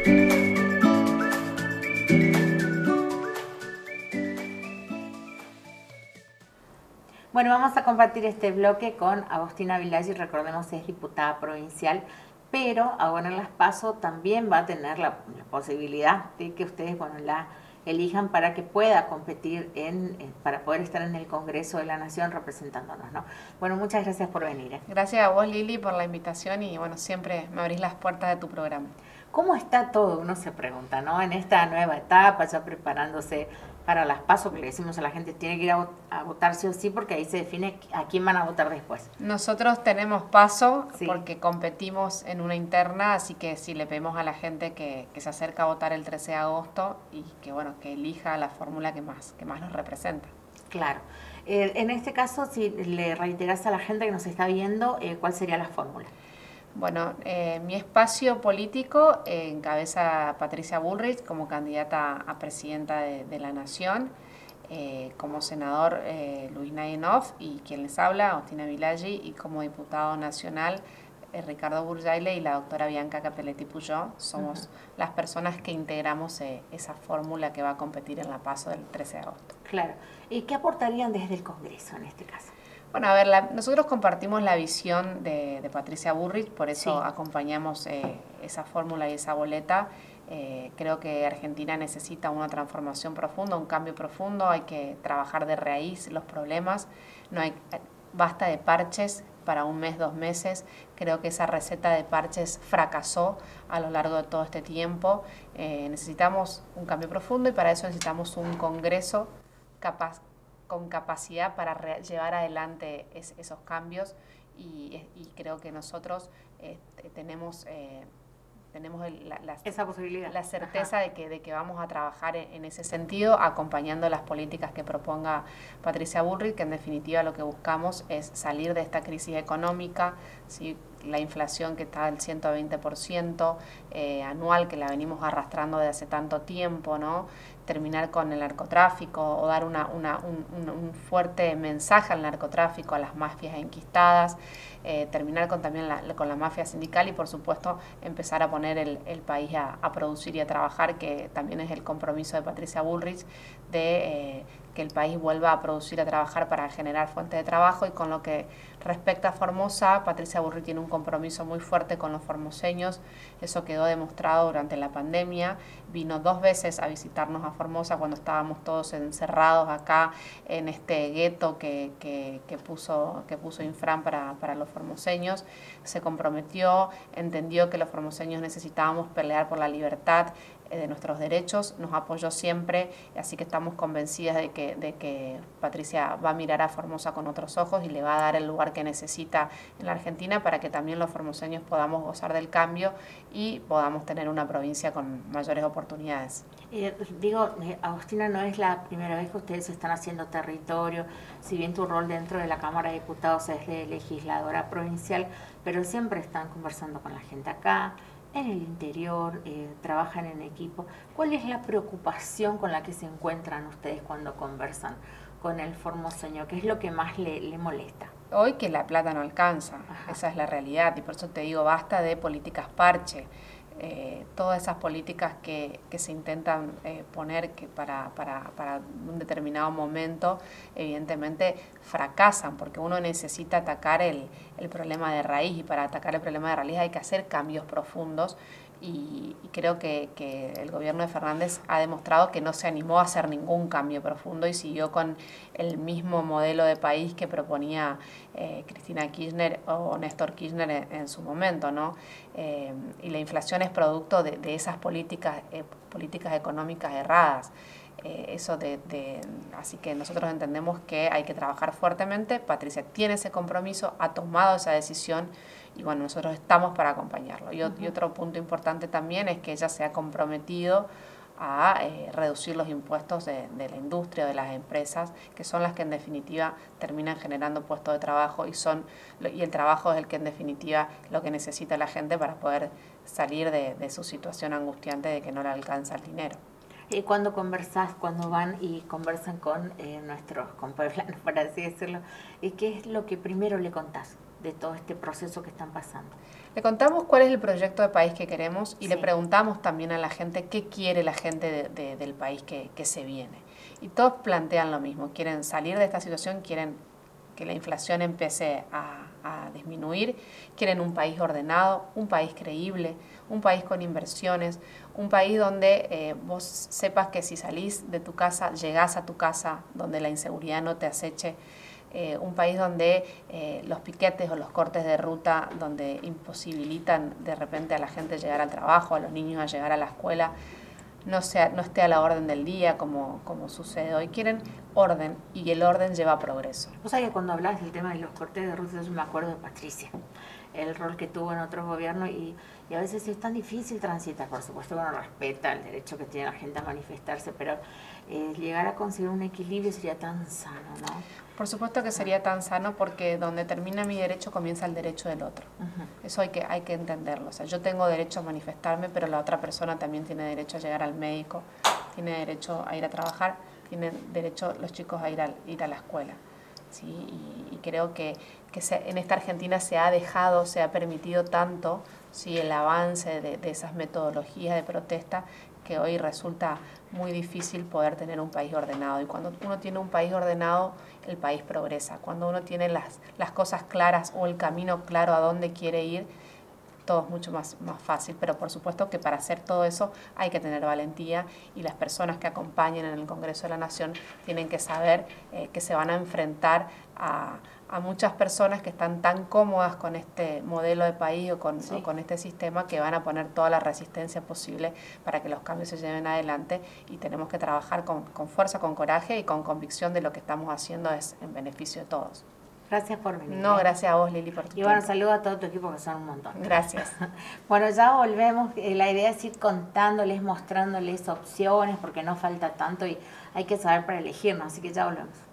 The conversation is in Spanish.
Bueno, vamos a compartir este bloque con Agostina Villaggi, recordemos es diputada provincial, pero ahora en las PASO también va a tener la posibilidad de que ustedes, bueno, la elijan para que pueda competir para poder estar en el Congreso de la Nación representándonos, ¿no? Bueno, muchas gracias por venir. Gracias a vos, Lili, por la invitación y bueno, siempre me abrís las puertas de tu programa. ¿Cómo está todo? Uno se pregunta, ¿no? En esta nueva etapa, ya preparándose para las PASO, que le decimos a la gente, tiene que ir a votar sí o sí, porque ahí se define a quién van a votar después. Nosotros tenemos PASO Sí. porque competimos en una interna, así que sí le pedimos a la gente que se acerca a votar el 13 de agosto y que bueno, que elija la fórmula que más nos representa. Claro. En este caso, si le reiteras a la gente que nos está viendo, ¿cuál sería la fórmula? Bueno, mi espacio político encabeza Patricia Bullrich como candidata a presidenta de la Nación, como senador Luis Nayenov y quien les habla, Agostina Villaggi, y como diputado nacional Ricardo Burjaile y la doctora Bianca Capelletti Puyó. Somos las personas que integramos esa fórmula que va a competir en la PASO del 13 de agosto. Claro. ¿Y qué aportarían desde el Congreso en este caso? Bueno, a ver, nosotros compartimos la visión de Patricia Bullrich, por eso Sí. acompañamos esa fórmula y esa boleta. Creo que Argentina necesita una transformación profunda, un cambio profundo, hay que trabajar de raíz los problemas, basta de parches para un mes, 2 meses. Creo que esa receta de parches fracasó a lo largo de todo este tiempo. Necesitamos un cambio profundo y para eso necesitamos un Congreso con capacidad para llevar adelante esos cambios y creo que nosotros tenemos esa posibilidad, la certeza de que vamos a trabajar en ese sentido, acompañando las políticas que proponga Patricia Bullrich, que en definitiva lo que buscamos es salir de esta crisis económica, ¿sí? La inflación que está al 120% anual, que la venimos arrastrando de hace tanto tiempo, ¿no? Terminar con el narcotráfico o dar un fuerte mensaje al narcotráfico, a las mafias enquistadas, terminar también con la mafia sindical y por supuesto empezar a poner el país a producir y a trabajar, que también es el compromiso de Patricia Bullrich de que el país vuelva a producir, a trabajar para generar fuentes de trabajo. Y con lo que respecta a Formosa, Patricia Bullrich tiene un compromiso muy fuerte con los formoseños, eso quedó demostrado durante la pandemia, vino 2 veces a visitarnos a Formosa cuando estábamos todos encerrados acá en este gueto que puso Infran para los formoseños, se comprometió, entendió que los formoseños necesitábamos pelear por la libertad de nuestros derechos, nos apoyó siempre, así que estamos convencidas de que Patricia va a mirar a Formosa con otros ojos y le va a dar el lugar que necesita en la Argentina para que también los formoseños podamos gozar del cambio y podamos tener una provincia con mayores oportunidades. Agostina, no es la primera vez que ustedes están haciendo territorio, si bien tu rol dentro de la Cámara de Diputados es de legisladora provincial, pero siempre están conversando con la gente acá, en el interior, trabajan en equipo. ¿Cuál es la preocupación con la que se encuentran ustedes cuando conversan con el formoseño? ¿Qué es lo que más le molesta? Hoy que la plata no alcanza, esa es la realidad, y por eso te digo, basta de políticas parche. Todas esas políticas que se intentan poner para un determinado momento, evidentemente fracasan, porque uno necesita atacar el problema de raíz, y para atacar el problema de raíz hay que hacer cambios profundos. Y creo que el gobierno de Fernández ha demostrado que no se animó a hacer ningún cambio profundo y siguió con el mismo modelo de país que proponía Cristina Kirchner o Néstor Kirchner en su momento, ¿no? Y la inflación es producto de esas políticas económicas erradas. Así que nosotros entendemos que hay que trabajar fuertemente. Patricia tiene ese compromiso, ha tomado esa decisión y bueno, nosotros estamos para acompañarlo. Y otro punto importante también es que ella se ha comprometido a reducir los impuestos de la industria, de las empresas, que son las que en definitiva terminan generando puestos de trabajo y el trabajo es el que en definitiva lo que necesita la gente para poder salir de su situación angustiante de que no le alcanza el dinero. Cuando van y conversan con nuestros compueblanos, por así decirlo, ¿qué es lo que primero le contás? de todo este proceso que están pasando. Le contamos cuál es el proyecto de país que queremos y Sí. le preguntamos también a la gente qué quiere la gente del país que se viene. Y todos plantean lo mismo, quieren salir de esta situación, quieren que la inflación empiece a disminuir, quieren un país ordenado, un país creíble, un país con inversiones, un país donde vos sepas que si salís de tu casa, llegás a tu casa, donde la inseguridad no te aceche, un país donde los piquetes o los cortes de ruta, donde imposibilitan de repente a la gente llegar al trabajo, a los niños a llegar a la escuela, no esté a la orden del día como sucede hoy. Quieren orden y el orden lleva progreso. O sea que cuando hablas del tema de los cortes de ruta, yo me acuerdo de Patricia, el rol que tuvo en otros gobiernos y a veces es tan difícil transitar. Por supuesto que uno respeta el derecho que tiene la gente a manifestarse, pero llegar a conseguir un equilibrio sería tan sano, ¿no? Por supuesto que sería tan sano porque donde termina mi derecho comienza el derecho del otro. Eso hay que entenderlo. O sea, yo tengo derecho a manifestarme, pero la otra persona también tiene derecho a llegar al médico, tiene derecho a ir a trabajar, tienen derecho los chicos a ir a la escuela. ¿Sí? Y creo que en esta Argentina se ha permitido tanto, ¿sí?, el avance de esas metodologías de protesta, que hoy resulta muy difícil poder tener un país ordenado. Y cuando uno tiene un país ordenado, el país progresa. Cuando uno tiene las cosas claras o el camino claro a dónde quiere ir, todo es mucho más fácil. Pero por supuesto que para hacer todo eso hay que tener valentía y las personas que acompañen en el Congreso de la Nación tienen que saber que se van a enfrentar a muchas personas que están tan cómodas con este modelo de país o con este sistema, que van a poner toda la resistencia posible para que los cambios se lleven adelante, y tenemos que trabajar con fuerza, con coraje y con convicción de lo que estamos haciendo es en beneficio de todos. Gracias por venir. No, gracias a vos, Lili, por tu tiempo. Y bueno, saludo a todo tu equipo, que son un montón. Gracias. Bueno, ya volvemos. La idea es ir contándoles, mostrándoles opciones, porque no falta tanto y hay que saber para elegirnos, así que ya volvemos.